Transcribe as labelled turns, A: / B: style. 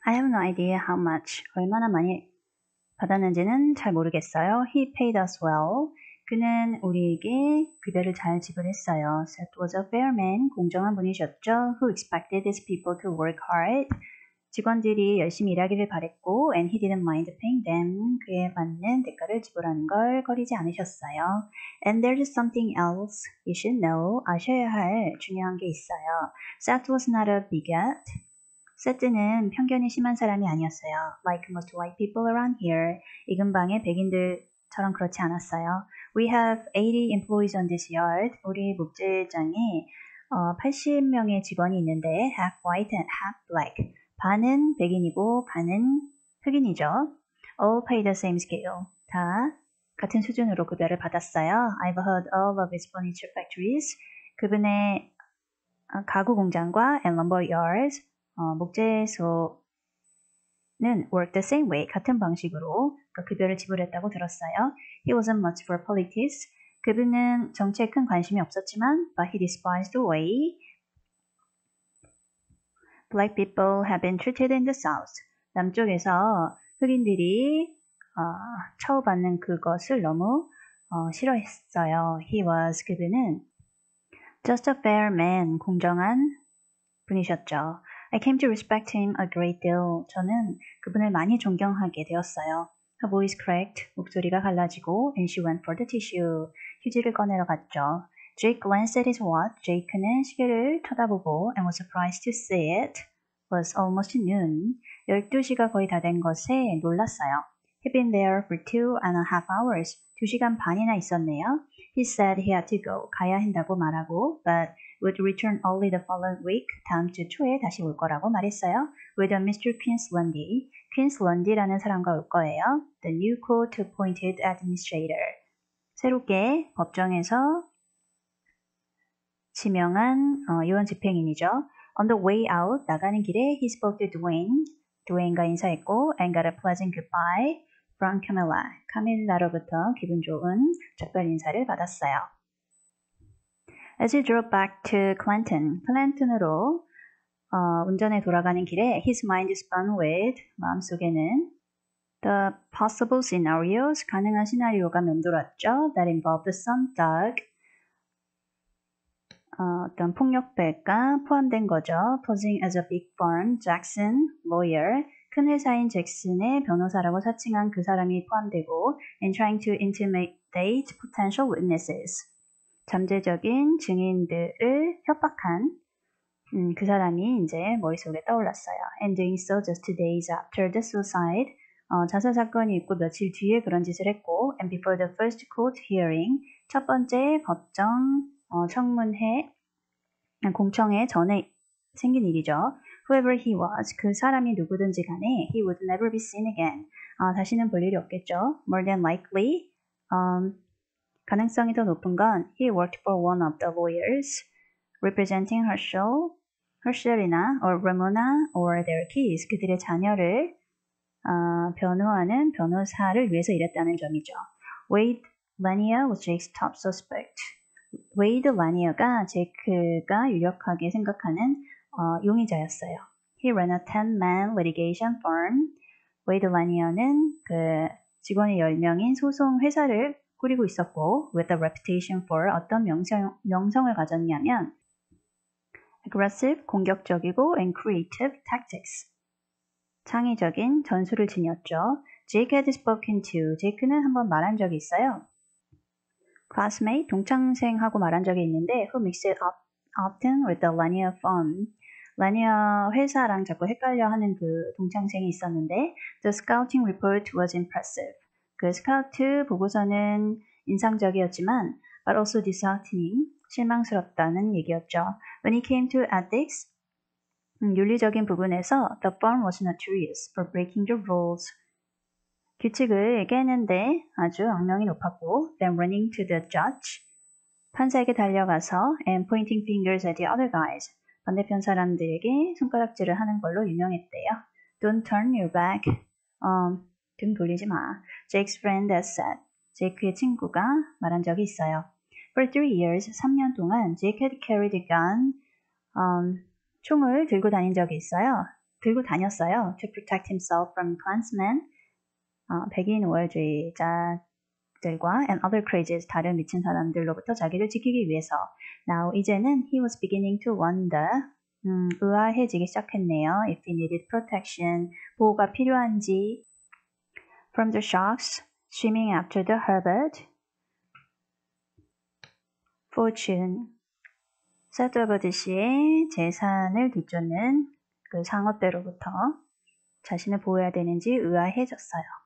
A: I have no idea how much. 얼마나 많이 받았는지는 잘 모르겠어요. He paid us well. 그는 우리에게 급여를 잘 지불했어요. Seth was a fair man. 공정한 분이셨죠. Who expected his people to work hard. 직원들이 열심히 일하기를 바랬고 and he didn't mind paying them. 그에 맞는 대가를 지불하는 걸 꺼리지 않으셨어요. And there's something else you should know. 아셔야 할 중요한 게 있어요. Seth was not a bigot. 세트는 편견이 심한 사람이 아니었어요. Like most white people around here. 이 근방의 백인들처럼 그렇지 않았어요. We have 80 employees on this yard. 우리 목재장에 80명의 직원이 있는데 half white and half black. 반은 백인이고 반은 흑인이죠. All pay the same scale. 다 같은 수준으로 급여를 받았어요. I've heard all of his furniture factories. 그분의 가구 공장과 and lumber yards. 목재소는 work the same way. 같은 방식으로 급여를 지불했다고 들었어요. He wasn't much for politics. 그분은 정치에 큰 관심이 없었지만 but he despised the way black people have been treated in the South. 남쪽에서 흑인들이 처우받는 그것을 너무 싫어했어요. 그분은 just a fair man, 공정한 분이셨죠. I came to respect him a great deal. 저는 그분을 많이 존경하게 되었어요. Her voice cracked. 목소리가 갈라지고 and she went for the tissue. 휴지를 꺼내러 갔죠. Jake glanced at his watch. 제이크는 시계를 쳐다보고 and was surprised to see it was almost noon. 12시가 거의 다 된 것에 놀랐어요. He'd been there for 2.5 hours. 2시간 반이나 있었네요. He said he had to go. 가야 한다고 말하고 but would return only the following week. 다음 주 초에 다시 올 거라고 말했어요. With a Mr. Queenslandy. 퀸슬런디라는 사람과 올 거예요. The new court appointed administrator. 새롭게 법정에서 지명한 요원 집행인이죠. On the way out, 나가는 길에 he spoke to Dwayne. 드웨인과 인사했고 and got a pleasant goodbye from Camilla. 카밀라로부터 기분 좋은 작별 인사를 받았어요. As he drove back to Clanton, 클랜턴으로 운전에 돌아가는 길에 his mind spun with, 마음속에는 the possible scenarios, 가능한 시나리오가 맴돌았죠. That involved some thug, 어떤 폭력배가 포함된 거죠. Posing as a big firm, Jackson, lawyer, 큰 회사인 잭슨의 변호사라고 사칭한 그 사람이 포함되고 and trying to intimidate potential witnesses. 잠재적인 증인들을 협박한 그 사람이 이제 머릿속에 떠올랐어요. And doing so just 2 days after the suicide. 자살 사건이 있고 며칠 뒤에 그런 짓을 했고 and before the first court hearing. 첫 번째 법정 청문회 공청회 전에 생긴 일이죠. Whoever he was, 그 사람이 누구든지 간에 he would never be seen again. 다시는 볼 일이 없겠죠. More than likely, 가능성이 더 높은 건 he worked for one of the lawyers representing Herschel이나 or Ramona or their kids, 그들의 자녀를 변호하는 변호사를 위해서 일했다는 점이죠. Wade Lanier was Jake's top suspect. 웨이드 라니어가 제이크가 유력하게 생각하는 용의자였어요. He ran a 10-man litigation firm. 웨이드 라니어는 그 직원이 10명인 소송 회사를 꾸리고 있었고 with a reputation for 어떤 명성을 가졌냐면 aggressive, 공격적이고 and creative tactics. 창의적인 전술을 지녔죠. Jake had spoken to. 제이크는 한번 말한 적이 있어요. classmate, 동창생하고 말한 적이 있는데 who mixed it up often with the Lanier firm. 라니어 회사랑 자꾸 헷갈려 하는 그 동창생이 있었는데 the scouting report was impressive. 그 스카우트 보고서는 인상적이었지만 but also disheartening, 실망스럽다는 얘기였죠. When it came to ethics, 윤리적인 부분에서 the firm was notorious for breaking the rules. 규칙을 깨는데 아주 악명이 높았고 then running to the judge, 판사에게 달려가서 and pointing fingers at the other guys, 반대편 사람들에게 손가락질을 하는 걸로 유명했대요. Don't turn your back, 등 돌리지 마. Jake's friend had said, 제이크의 친구가 말한 적이 있어요. For 3 years, 3년 동안 Jake had carried a gun, 총을 들고 다닌 적이 있어요. 들고 다녔어요. To protect himself from Klansmen, 백인 우월주의자들과 and other crazies, 다른 미친 사람들로부터 자기를 지키기 위해서. Now 이제는 he was beginning to wonder, 의아해지기 시작했네요. If he needed protection, 보호가 필요한지. From the sharks swimming after the Herbert, fortune. 세드버드씨의 재산을 뒤쫓는 그 상어떼로부터 자신을 보호해야 되는지 의아해졌어요.